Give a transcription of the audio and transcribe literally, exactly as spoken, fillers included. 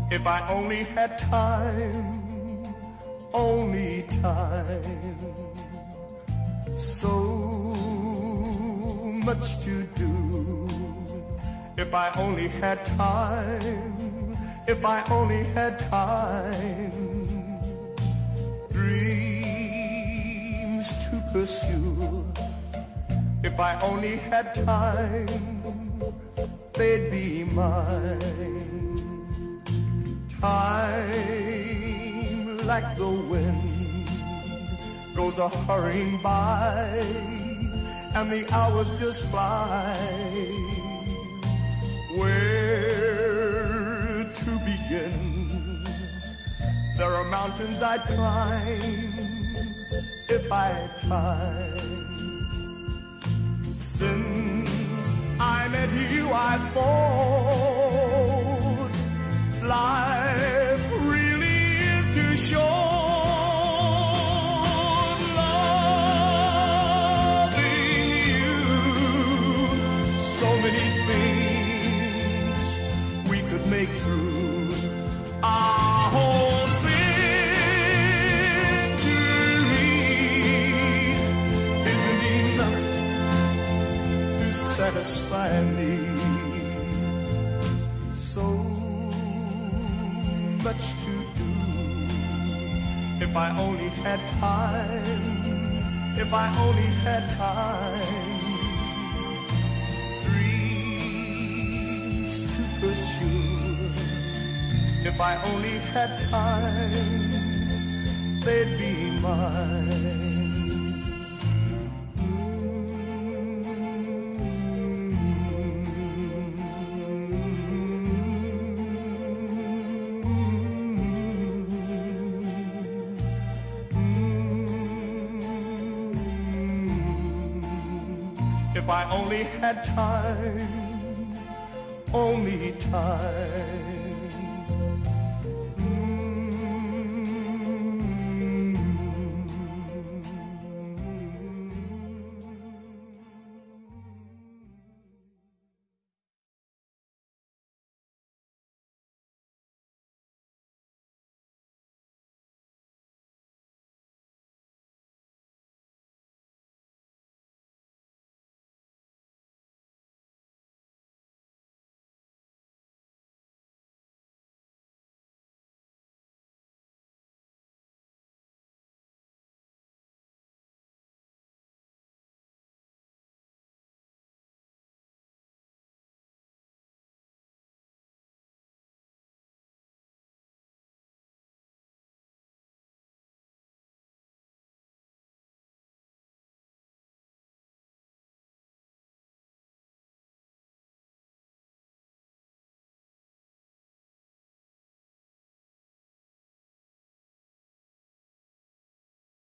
If I only had time, only time, so much to do. If I only had time, if I only had time, dreams to pursue. If I only had time, they'd be mine. Time, like the wind, goes a-hurrying by, and the hours just fly. Where to begin? There are mountains I'd climb if I had time. Since I met you, I thought life really is too short. Loving you, so many things we could make true. Our whole century isn't enough to satisfy me. So much to do. If I only had time, if I only had time, dreams to pursue. If I only had time, they'd be mine. If I only had time, only time,